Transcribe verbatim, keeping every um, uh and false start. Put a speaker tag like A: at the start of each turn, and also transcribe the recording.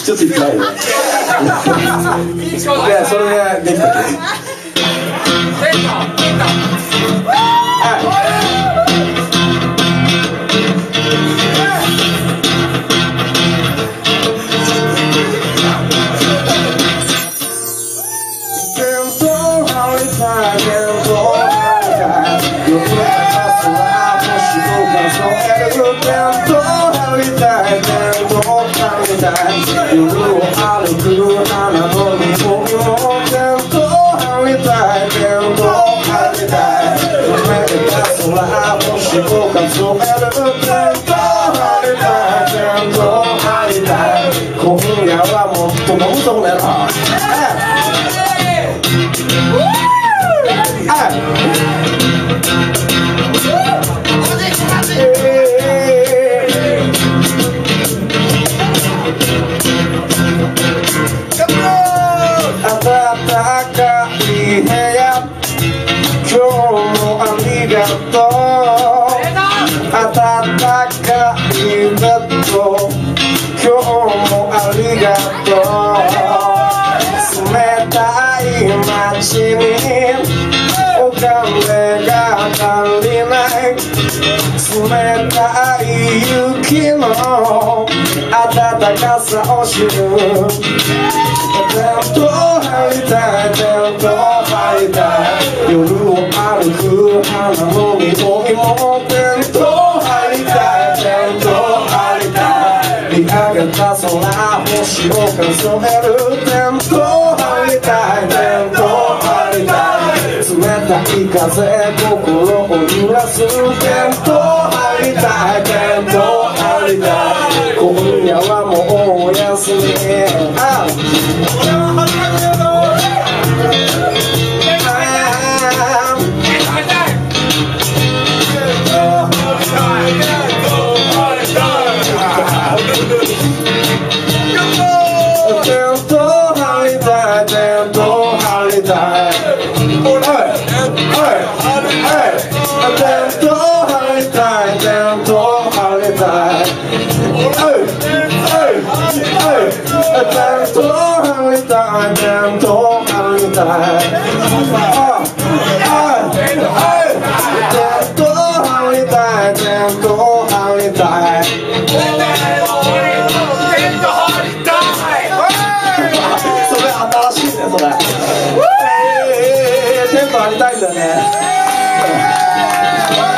A: ちょっと痛いね。いや、それができたけど。夜を歩く花の匂いもテント張りたいテント張りたい夢が空星を数えるテント張りたいテント張りたい今夜はもっと望めろ冷たい雪の暖かさを知るテント張りたいテント張りたい夜を歩く花の匂いもテント張りたいテント張りたい見上げた空星を数えるテント張りたいテント張りたい冷たい風心を揺らすテント張りたいテント張りたい今夜はもうおやすみテント